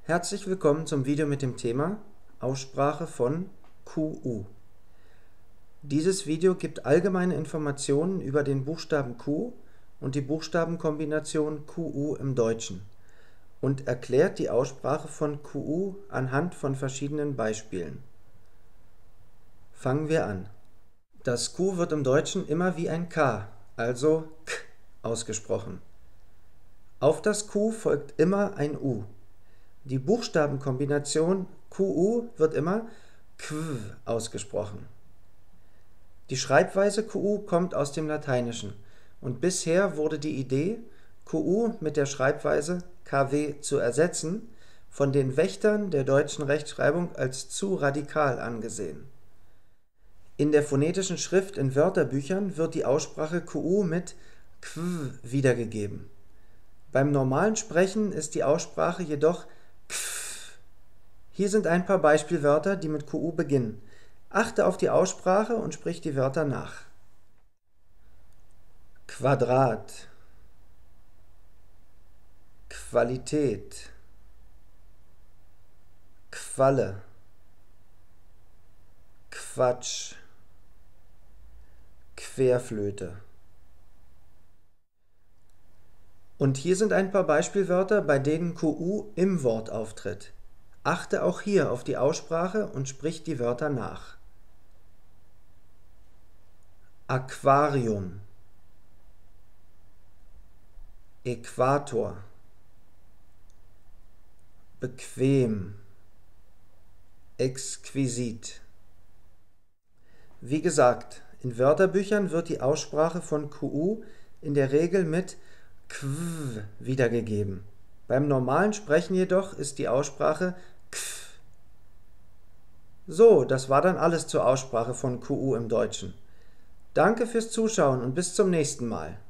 Herzlich willkommen zum Video mit dem Thema Aussprache von QU. Dieses Video gibt allgemeine Informationen über den Buchstaben Q und die Buchstabenkombination QU im Deutschen und erklärt die Aussprache von QU anhand von verschiedenen Beispielen. Fangen wir an. Das Q wird im Deutschen immer wie ein K, also K, ausgesprochen. Auf das Q folgt immer ein U. Die Buchstabenkombination QU wird immer QW ausgesprochen. Die Schreibweise QU kommt aus dem Lateinischen und bisher wurde die Idee, QU mit der Schreibweise KW zu ersetzen, von den Wächtern der deutschen Rechtschreibung als zu radikal angesehen. In der phonetischen Schrift in Wörterbüchern wird die Aussprache QU mit QW wiedergegeben. Beim normalen Sprechen ist die Aussprache jedoch Kf. Hier sind ein paar Beispielwörter, die mit QU beginnen. Achte auf die Aussprache und sprich die Wörter nach. Quadrat, Qualität, Qualle, Quatsch, Querflöte. Und hier sind ein paar Beispielwörter, bei denen QU im Wort auftritt. Achte auch hier auf die Aussprache und sprich die Wörter nach. Aquarium, Äquator, bequem, exquisit. Wie gesagt, in Wörterbüchern wird die Aussprache von QU in der Regel mit QW wiedergegeben. Beim normalen Sprechen jedoch ist die Aussprache KF. So, das war dann alles zur Aussprache von QU im Deutschen. Danke fürs Zuschauen und bis zum nächsten Mal.